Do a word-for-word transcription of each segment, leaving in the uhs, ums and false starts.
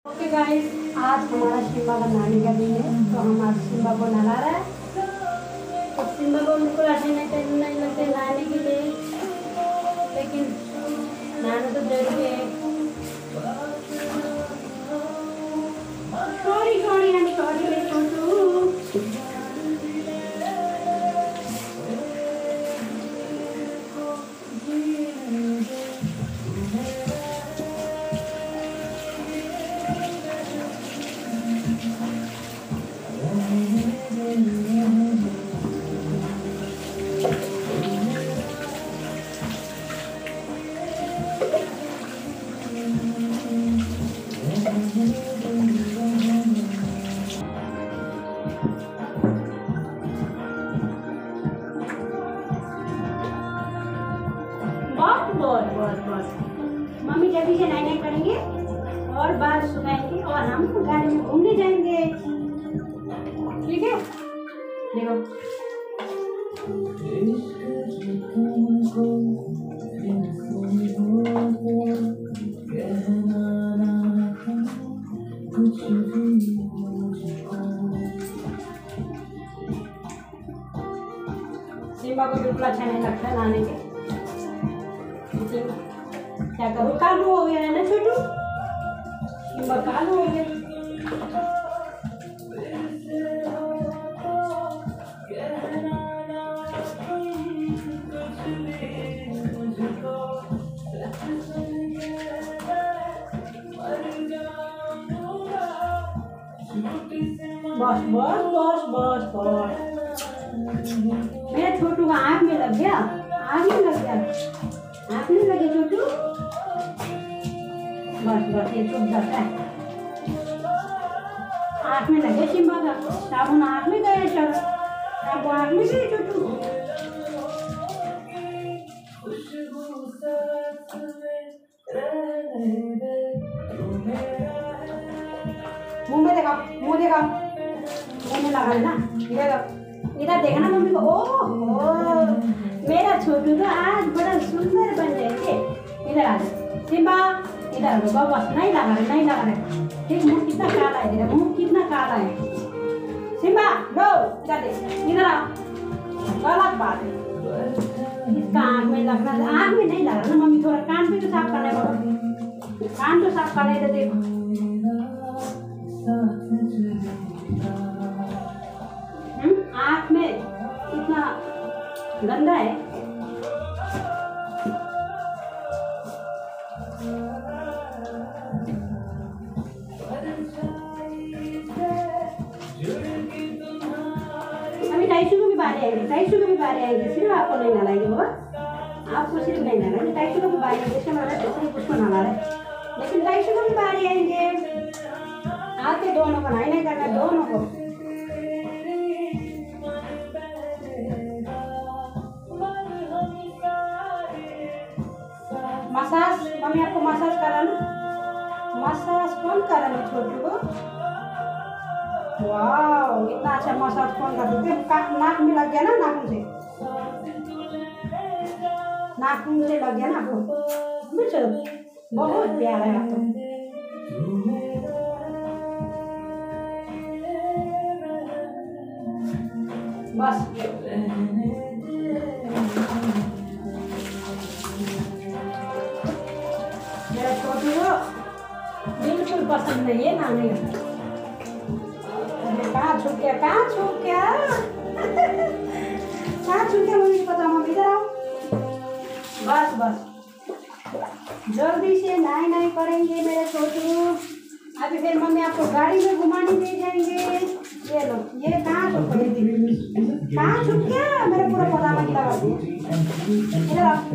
Okay guys, आज हमारा Simba का नहाने का दिन है, तो हम आज सिम्बा को नहला रहे हैं। तो सिम्बा को बिल्कुल अच्छे नहीं नहीं लगते नहाने के लिए, लेकिन नहाना तो जरूरी है। सॉरी सॉरी हम सॉरी मैं छोटू। बहुत बहुत बहुत मम्मी जल्दी से नाई नाई करेंगे और बाल सुखाएंगे और हम गाड़ी में घूमने जाएंगे। ठीक है, देखो सिम्बा को बिल्कुल अच्छा नहीं लगता नहाने के। क्या करूँ, कालू हो गया है ना छोटू, सिम्बा कालू हो गया। बस बस बस बस बस मेरा छोटू का आँख में लग गया, आँख में लग गया, आँख में लगे छोटू। बस बस ये चुप जाता है, आँख में लगे सिम्बा का साबुन, आँख में गया, चलो आपको आँख में गए छोटू। मुंह में देखा, मुंह देखा, मुंह में लगा ना, इधर इधर देखना मम्मी को। ओह मेरा छोटू तो आज बड़ा सुंदर बन जाएंगे। इधर आ जाए सिम्बा, इधर आ जाओ, बस नहीं लगा रहे, नहीं लगा रहे। ठीक, मुंह कितना काला है, तेरा मुंह कितना काला है सिम्बा। लो इधर देख, इधर आ, गलत बात है। इसका आँख में लगना, आँख में नहीं लगा ना मम्मी, थोड़ा कान पे तो साफ करना पड़ेगा, कान तो साफ करना है। देखो आँख में इतना गंदा है। अभी टाइशू को भी बारे आएंगे, टाइशू को भी बारे आएंगे, सिर्फ आपको नहीं नहलाएंगे बाबा, आपको सिर्फ नहीं नहलाएंगे, टाइशू को भी बारे आएंगे। इसका मतलब है सिर्फ उसको नहला रहे, लेकिन टाइशू को भी बारे आएंगे। आके दोनों को नहीं नहीं करना, दोनों को। मसाज मम्मी आपको मसाज करा ना, मसाज कौन करा ना छोटू को। वाह इतना अच्छा मसाज कौन कर देते। नाक में लग गया ना, नाखून से, नाखून से लग गया ना आपको। बहुत प्यारा है आपको। बस मेरा छोटू को बिल्कुल पसंद नहीं है नहाने का। कहाँ छूट गया, कहाँ छूट गया, कहाँ छूट गया मम्मी को पता। मम्मी इधर आओ, बस बस जल्दी से नहाई नहाई करेंगे मेरे छोटू। अभी फिर मम्मी आपको गाड़ी में घुमाने ले जाएंगे। ये लो, ये कहाँ छुप गया, कहाँ छुप गया, मेरा पूरा पजामा गिला कर दिया। इधर आओ,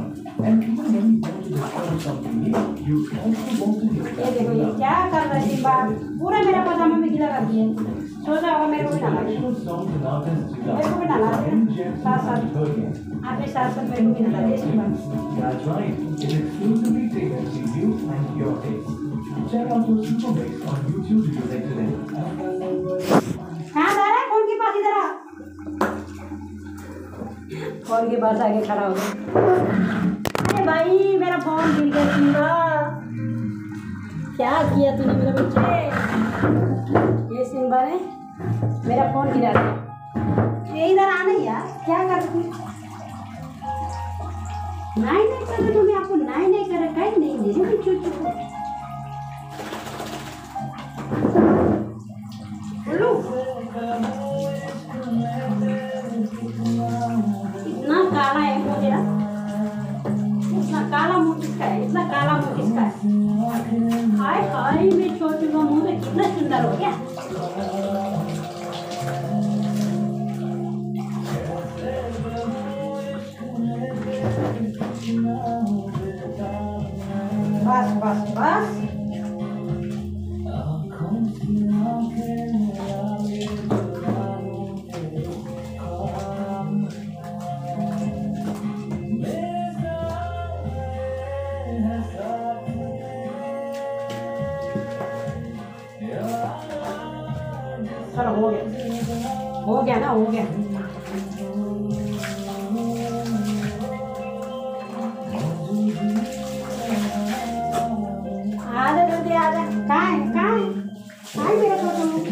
ये देखो ये क्या कर रहा है सिम्बा, पूरा मेरा पजामा भी गिला कर दिया। सोचा होगा मेरे को भी नहला दिया, मेरे को भी नहला दिया साथ साथ, आपके साथ साथ मेरे को भी नहला दिया सिम्बा। कहाँ जा रहा है, फोन के पास, इधर आ। फोन के पास आके खड़ा हो गया। अरे भाई मेरा फोन गिर गया सिम्बा, क्या किया तूने मेरे बच्चे? ये सिम्बा ने मेरा फोन गिरा दिया। ये इधर आना यार, क्या कर रही? नहीं नहीं कर रहे तुम्हें, आपको नहीं नहीं कर रहा, कहीं नहीं दे रही चुप चुप। बोलो इतना काला है मुझे, इतना काला मुंह किसका है? इतना काला मुंह किसका है? हाय हाय मेरे छोटे का मुंह तो कितना सुंदर हो गया। बस बस बस चलो हो गया, हो गया ना, हो गया। आजा जल्दी आजा। कहाँ है कहाँ है कहाँ है मेरा छोटा मुंह?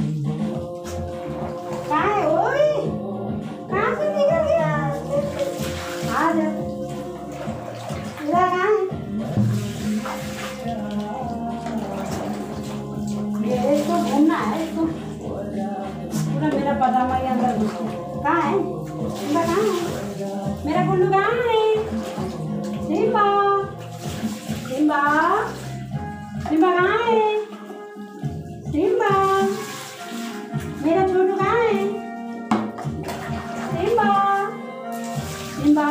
कहाँ है? ओए कहाँ से निकल गया? आजा मेरा कहाँ है? मेरे इसको घूमना है, इसको पूरा मेरा पजामा के अंदर घुस गया। कहाँ है सिम्बा? कहाँ है मेरा गुल्लू? कहाँ है सिम्बा? सिम्बा सिम्बा कहाँ है? सिम्बा मेरा छोटू कहाँ है? Simba Simba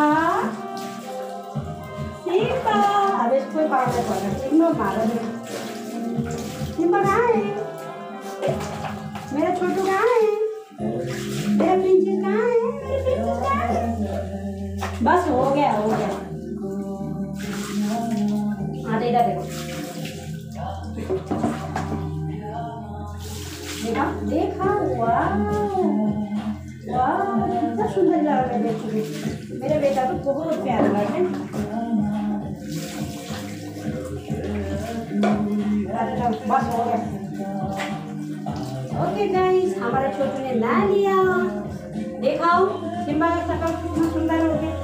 Simba. अब इसको मारना पड़ेगा, सिम्बा मारो। सिम्बा कहाँ है? मेरा छोटू कहाँ है? मेरा प्रिंसेस कहाँ है? मेरी प्रिंसेस कहाँ है? बस हो गया हो गया। हाँ इधर देखो, देखा देखा, वाह वाह कितना सुंदर लग रहा है देखो। मेरा बेटा तो बहुत प्यारा लग रहा है। बस हो गया। ओके गाइस, हमारे छोटू ने ना लिया। देखाओ सिम्बा का शकल कितना सुंदर हो गया।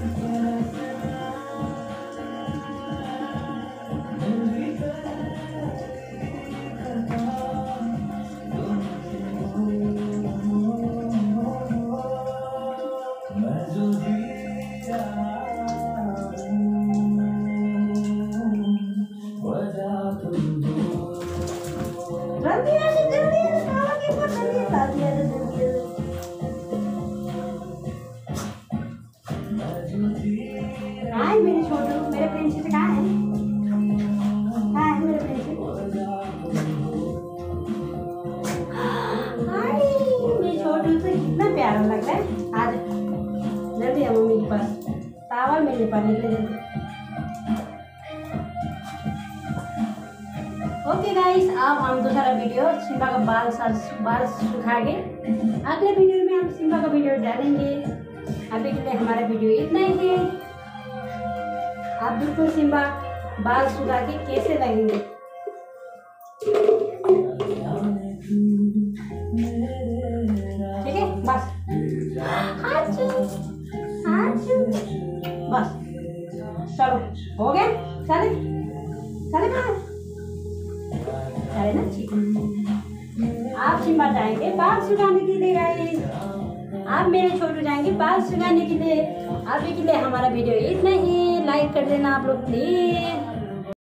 जल्दी आ जा, जल्दी आ जा, खावा के ऊपर जल्दी आ जा, जल्दी आ जा। मेरे छोटू, मेरे प्रिंसेस कहाँ है? कहाँ है मेरे प्रिंसेस? हाय मेरे छोटू तो कितना प्यारा लग रहा है। आ जा जल्दी आ मम्मी के पास, टावल मेरे पास निकले जल्दी। ओके गाइस, अब हम दूसरा वीडियो सिम्बा का बाल बाल सुखा के अगले वीडियो में हम सिम्बा का वीडियो डालेंगे। अभी के लिए हमारा वीडियो इतना ही है। आप बिल्कुल सिम्बा बाल सुखा के कैसे लगेंगे? ठीक है बस आजू, आजू। बस चलो हो गया, चले चले बाहर, चले ना। ठीक आप सिम्बा जाएंगे बाल सुखाने के लिए गाइस, आप मेरे छोटू जाएंगे बाल सुखाने के लिए। अभी के लिए हमारा वीडियो इतना ही। लाइक कर देना आप लोग प्लीज।